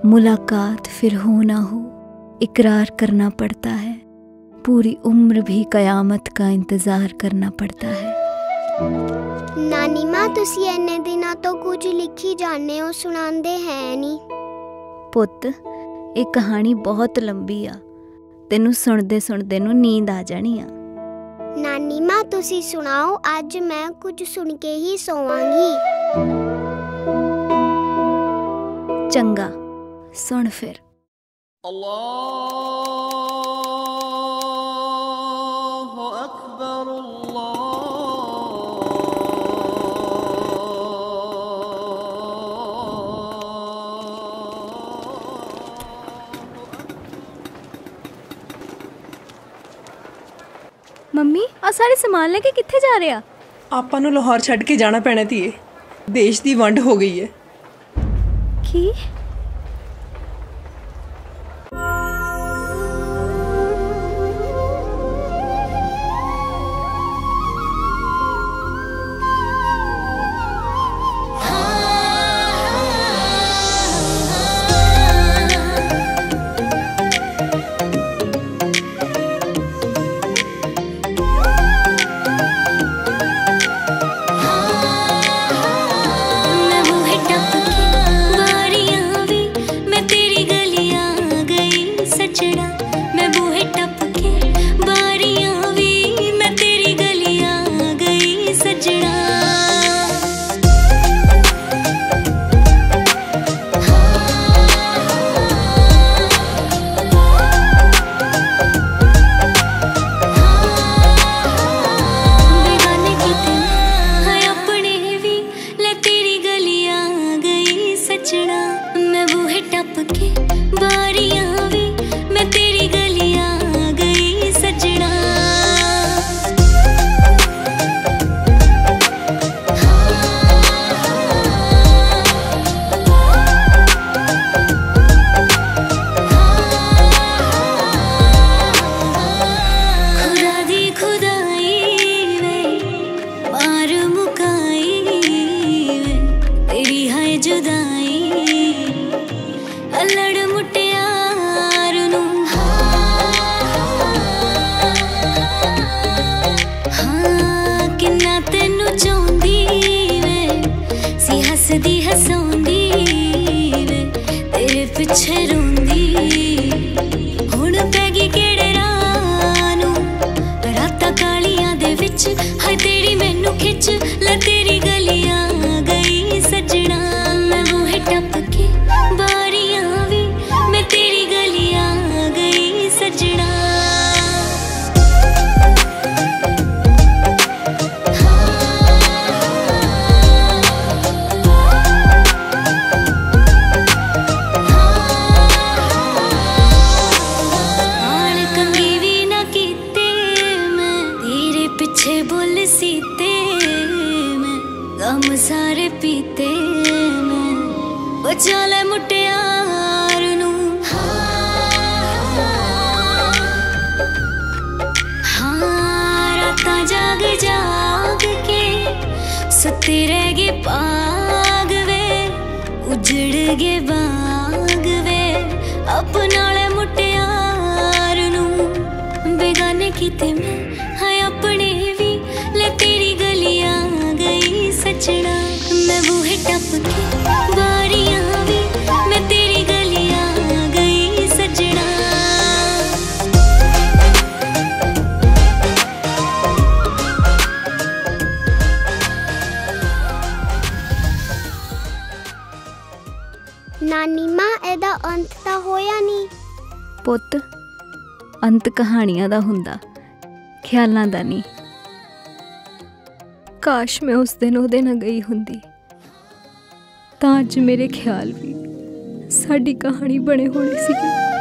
मुलाकात फिर हो ना हो इकरार करना पड़ता है, पूरी उम्र भी कयामत का इंतज़ार करना पड़ता है। नानी माँ तुसी इन्ने दिनों तो कुछ लिखी जाने हो, सुनांदे है नहीं। पुत्त ये कहानी बहुत लंबी आ, तेनू सुनदे सुनदे नू नींद आ जानी आ। नानी माँ तुसी सुनाओ, आज मैं कुछ सुन के ही सोवांगी। चंगा सुन फिर। अल्लाहु अकबर मम्मी आ सारे सामान लेके कित्थे जा रहे आ? ਆਪਾਂ ਨੂੰ ਲਾਹੌਰ ਛੱਡ ਕੇ ਜਾਣਾ ਪੈਣਾ ਧੀਏ, ਦੇਸ਼ ਦੀ ਵੰਡ ਹੋ ਗਈ ਹੈ। की पिछे रोंदी हुण पैगी केड़े रानू, रातां कालियां दे विच हाय तेरी मैनू खिच लै तेरी गलियां गई सजना। मैं बूहे टप के बारियां वी मैं तेरी गलियां गई सजना। बोल सीते मैं गम सारे पीते मैं बचा ले मुटियार नू। हाँ रातां जाग जाग के सुती रह गए पाग वे, उजड़ गए बाग वे अपना ले मुटियार नू। बेगाने कीते मैं हाय अपने भी ले तेरी गलियां गई सजना। मैं बूहे टप के बारियां भी मैं तेरी गलियां गई सजना। नानी माँ एदा अंत तां होया नहीं? पुत्त अंत कहानियां दा हुंदा, ख्यालां दा नहीं। काश मैं उस दिन ओहदे नाल गई हुंदी तां अज मेरे ख्याल भी साडी कहानी बने होने सी।